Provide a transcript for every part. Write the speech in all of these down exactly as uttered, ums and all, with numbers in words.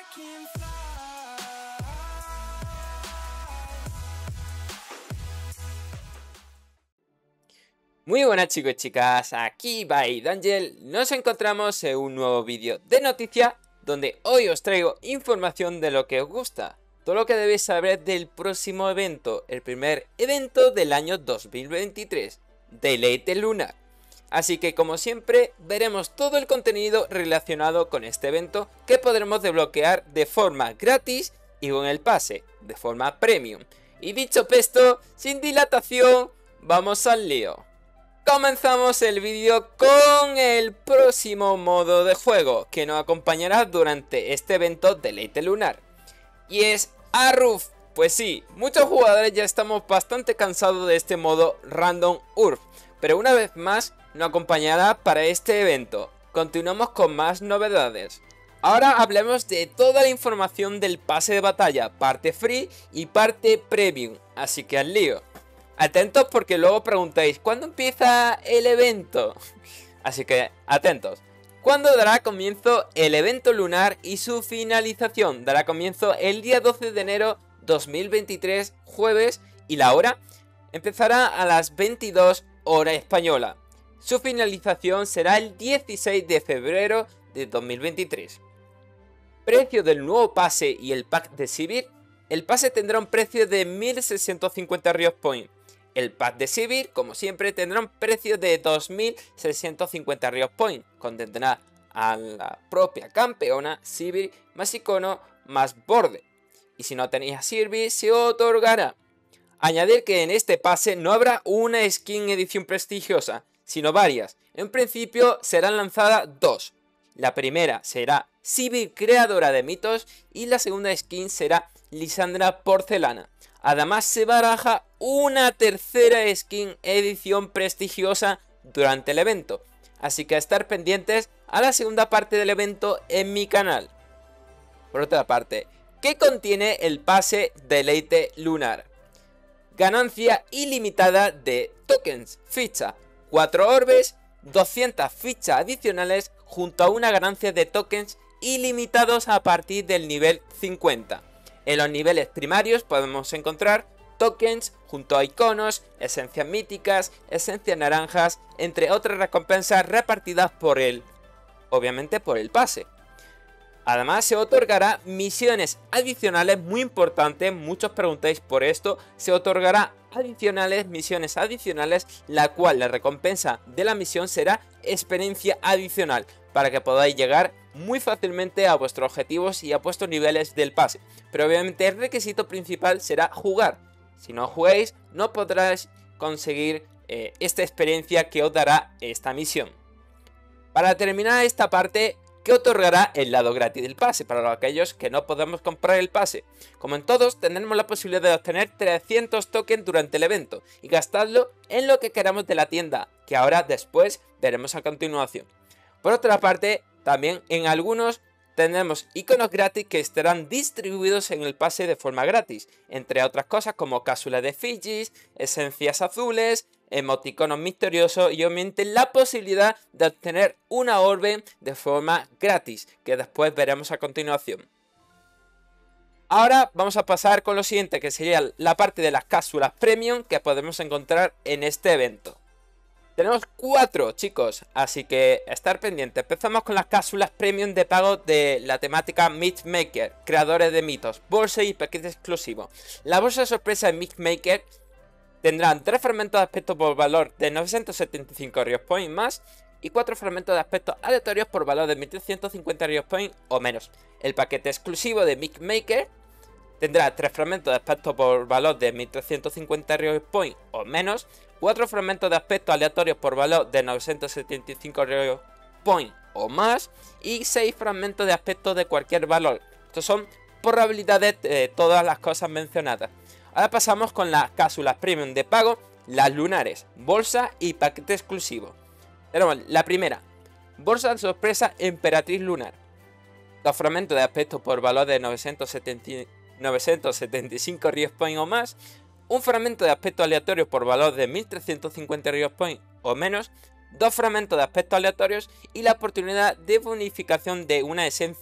can fly. Muy buenas chicos y chicas, aquí ByteAngel. Nos encontramos en un nuevo vídeo de noticias donde hoy os traigo información de lo que os gusta. Todo lo que debéis saber del próximo evento, el primer evento del año dos mil veintitrés, Deleite Lunar. Así que como siempre veremos todo el contenido relacionado con este evento que podremos desbloquear de forma gratis y con el pase de forma premium. Y dicho esto, sin dilatación, vamos al lío. Comenzamos el vídeo con el próximo modo de juego que nos acompañará durante este evento de Deleite Lunar. Y es Arruf. Pues sí, muchos jugadores ya estamos bastante cansados de este modo Random Urf, pero una vez más nos acompañará para este evento. Continuamos con más novedades. Ahora hablemos de toda la información del pase de batalla, parte free y parte premium, así que al lío. Atentos porque luego preguntáis, ¿cuándo empieza el evento? Así que atentos. ¿Cuándo dará comienzo el evento lunar y su finalización? Dará comienzo el día doce de enero dos mil veintitrés, jueves, y la hora empezará a las veintidós hora española. Su finalización será el dieciséis de febrero de dos mil veintitrés. Precio del nuevo pase y el pack de Sivir. El pase tendrá un precio de mil seiscientos cincuenta Riot Point. El pack de Sivir, como siempre, tendrá un precio de dos mil seiscientos cincuenta Riot Point. Contendrá a la propia campeona Sivir más icono más borde. Y si no tenéis a Sivir, se otorgará. Añadir que en este pase no habrá una skin edición prestigiosa, sino varias. En principio serán lanzadas dos. La primera será Sivir creadora de mitos y la segunda skin será Lisandra Porcelana. Además se baraja una tercera skin edición prestigiosa durante el evento, así que a estar pendientes a la segunda parte del evento en mi canal. Por otra parte, ¿qué contiene el pase Deleite Lunar? Ganancia ilimitada de tokens, ficha, cuatro orbes, doscientas fichas adicionales junto a una ganancia de tokens ilimitados a partir del nivel cincuenta. En los niveles primarios podemos encontrar tokens junto a iconos, esencias míticas, esencias naranjas, entre otras recompensas repartidas por el, obviamente por el pase. Además se otorgará misiones adicionales muy importantes, muchos preguntáis por esto, se otorgará adicionales, misiones adicionales, la cual la recompensa de la misión será experiencia adicional, para que podáis llegar muy fácilmente a vuestros objetivos y a vuestros niveles del pase. Pero obviamente el requisito principal será jugar. Si no jugáis, no podráis conseguir eh, esta experiencia que os dará esta misión. Para terminar esta parte, ¿qué otorgará el lado gratis del pase? Para aquellos que no podemos comprar el pase. Como en todos, tendremos la posibilidad de obtener trescientos tokens durante el evento y gastarlo en lo que queramos de la tienda, que ahora después veremos a continuación. Por otra parte, también en algunos tendremos iconos gratis que estarán distribuidos en el pase de forma gratis, entre otras cosas como cápsulas de Fiji, esencias azules, emoticonos misteriosos y obviamente la posibilidad de obtener una orbe de forma gratis, que después veremos a continuación. Ahora vamos a pasar con lo siguiente, que sería la parte de las cápsulas premium que podemos encontrar en este evento. Tenemos cuatro, chicos, así que estar pendientes. Empezamos con las cápsulas premium de pago de la temática Mythmaker, creadores de mitos, bolsa y paquete exclusivo. La bolsa sorpresa de Mythmaker tendrán tres fragmentos de aspecto por valor de novecientos setenta y cinco Riot Point más y cuatro fragmentos de aspecto aleatorios por valor de mil trescientos cincuenta Riot Point o menos. El paquete exclusivo de Mythmaker tendrá tres fragmentos de aspecto por valor de mil trescientos cincuenta Riot Point o menos, cuatro fragmentos de aspecto aleatorios por valor de novecientos setenta y cinco Riot Point o más y seis fragmentos de aspecto de cualquier valor. Estos son probabilidades de todas las cosas mencionadas. Ahora pasamos con las cápsulas premium de pago, las lunares, bolsa y paquete exclusivo. Tenemos la primera, bolsa de sorpresa emperatriz lunar. Dos fragmentos de aspecto por valor de novecientos setenta, novecientos setenta y cinco Riot Point o más, un fragmento de aspecto aleatorio por valor de mil trescientos cincuenta Riot Point o menos, dos fragmentos de aspectos aleatorios y la oportunidad de bonificación de una esencia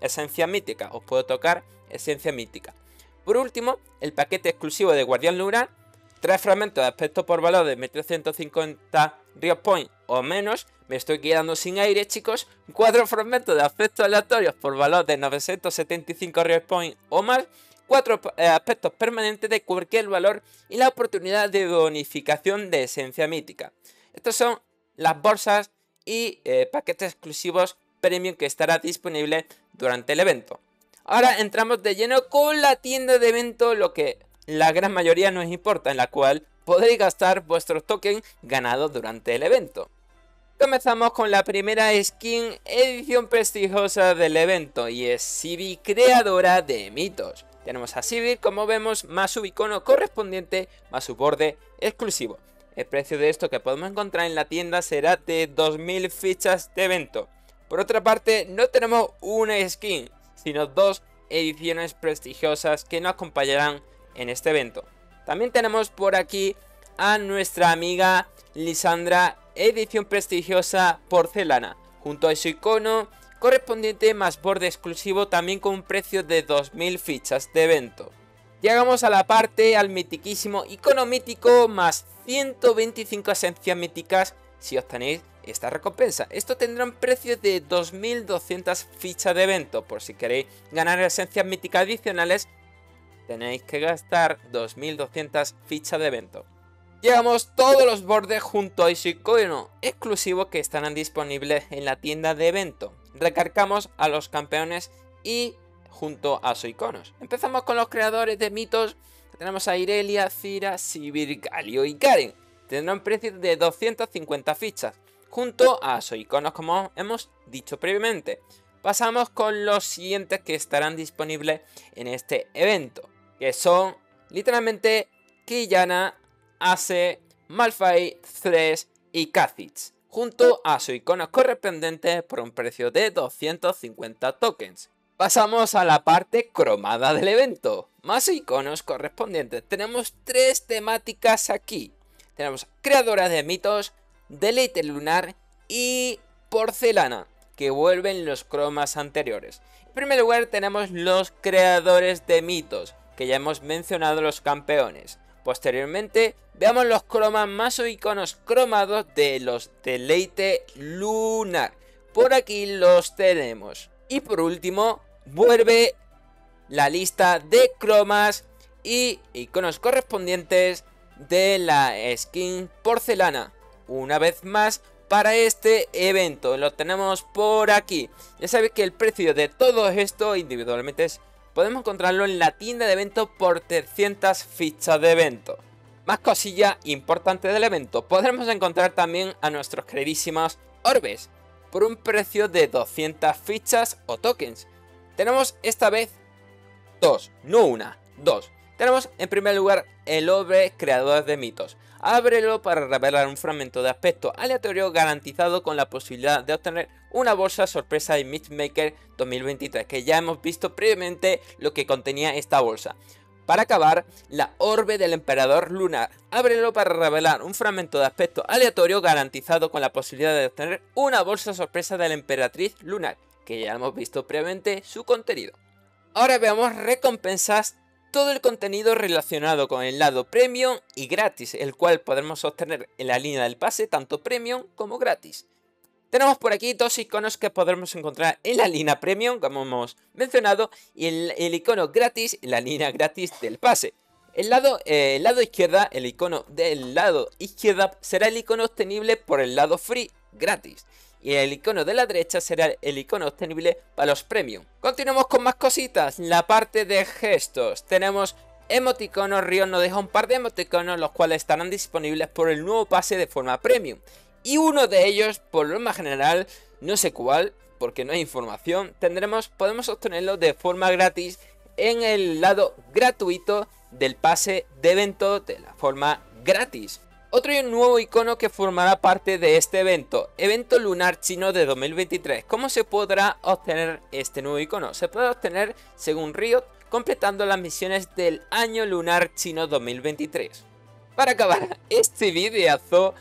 esencias míticas, os puedo tocar esencias míticas. Por último, el paquete exclusivo de Guardián Lunar, tres fragmentos de aspecto por valor de mil trescientos cincuenta Riot Point o menos, me estoy quedando sin aire, chicos, cuatro fragmentos de aspectos aleatorios por valor de novecientos setenta y cinco Riot Point o más, cuatro eh, aspectos permanentes de cualquier valor y la oportunidad de bonificación de esencia mítica. Estos son las bolsas y eh, paquetes exclusivos premium que estará disponible durante el evento. Ahora entramos de lleno con la tienda de evento, lo que la gran mayoría nos importa, en la cual podréis gastar vuestros tokens ganados durante el evento. Comenzamos con la primera skin edición prestigiosa del evento y es Sivir, creadora de mitos. Tenemos a Sivir, como vemos, más su icono correspondiente, más su borde exclusivo. El precio de esto que podemos encontrar en la tienda será de dos mil fichas de evento. Por otra parte, no tenemos una skin, sino dos ediciones prestigiosas que nos acompañarán en este evento. También tenemos por aquí a nuestra amiga Lisandra, edición prestigiosa porcelana, junto a su icono correspondiente más borde exclusivo, también con un precio de dos mil fichas de evento. Llegamos a la parte, al mitiquísimo icono mítico más ciento veinticinco esencias míticas si obtenéis esta recompensa. Esto tendrá un precio de dos mil doscientas fichas de evento. Por si queréis ganar esencias míticas adicionales, tenéis que gastar dos mil doscientas fichas de evento. Llevamos todos los bordes junto a su icono exclusivo que estarán disponibles en la tienda de evento. Recargamos a los campeones y junto a sus iconos. Empezamos con los creadores de mitos. Tenemos a Irelia, Zyra, Sivir, Galio y Garen. Tendrán precio de doscientas cincuenta fichas, junto a sus iconos, como hemos dicho previamente. Pasamos con los siguientes que estarán disponibles en este evento, que son literalmente Qiyana, Ace, Malphite, Thresh y Kha'Zix, junto a sus iconos correspondientes por un precio de doscientos cincuenta tokens. Pasamos a la parte cromada del evento, más iconos correspondientes. Tenemos tres temáticas aquí. Tenemos creadora de mitos, deleite lunar y porcelana, que vuelven los cromas anteriores. En primer lugar tenemos los creadores de mitos, que ya hemos mencionado los campeones. Posteriormente veamos los cromas más o iconos cromados de los deleite lunar. Por aquí los tenemos. Y por último vuelve la lista de cromas y iconos correspondientes de la skin porcelana. Una vez más para este evento lo tenemos por aquí. Ya sabéis que el precio de todo esto individualmente es, podemos encontrarlo en la tienda de evento por trescientas fichas de evento. Más cosillas importantes del evento, podremos encontrar también a nuestros queridísimos orbes por un precio de doscientas fichas o tokens. Tenemos esta vez dos, no una, dos. Tenemos en primer lugar el orbe creador de mitos. Ábrelo para revelar un fragmento de aspecto aleatorio garantizado con la posibilidad de obtener una bolsa sorpresa de Mythmaker dos mil veintitrés, que ya hemos visto previamente lo que contenía esta bolsa. Para acabar, la orbe del emperador lunar. Ábrelo para revelar un fragmento de aspecto aleatorio garantizado con la posibilidad de obtener una bolsa sorpresa de la emperatriz lunar, que ya hemos visto previamente su contenido. Ahora veamos recompensas. Todo el contenido relacionado con el lado premium y gratis, el cual podremos obtener en la línea del pase, tanto premium como gratis. Tenemos por aquí dos iconos que podremos encontrar en la línea premium, como hemos mencionado, y el, el icono gratis en la línea gratis del pase. El lado, eh, el lado izquierda, el icono del lado izquierda será el icono obtenible por el lado free gratis. Y el icono de la derecha será el icono obtenible para los premium. Continuamos con más cositas. La parte de gestos. Tenemos emoticonos. Riot nos deja un par de emoticonos, los cuales estarán disponibles por el nuevo pase de forma premium. Y uno de ellos, por lo más general, no sé cuál, porque no hay información, tendremos, podemos obtenerlo de forma gratis en el lado gratuito del pase de evento de la forma gratis. Otro nuevo icono que formará parte de este evento, evento lunar chino de dos mil veintitrés. ¿Cómo se podrá obtener este nuevo icono? Se puede obtener, según Riot, completando las misiones del año lunar chino dos mil veintitrés. Para acabar este videazo,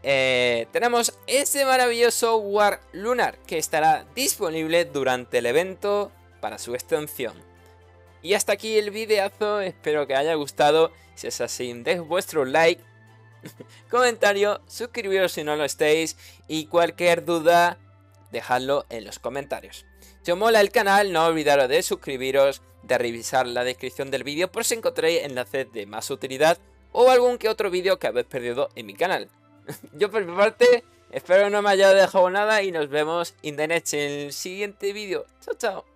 eh, tenemos ese maravilloso War Lunar que estará disponible durante el evento para su extensión. Y hasta aquí el videazo, espero que haya gustado. Si es así, dejad vuestro like, comentario, suscribiros si no lo estáis y cualquier duda dejadlo en los comentarios. Si os mola el canal, no olvidaros de suscribiros, de revisar la descripción del vídeo por si encontráis enlaces de más utilidad o algún que otro vídeo que habéis perdido en mi canal. Yo por mi parte, espero no me haya dejado nada y nos vemos in the next, en el siguiente vídeo. Chao, chao.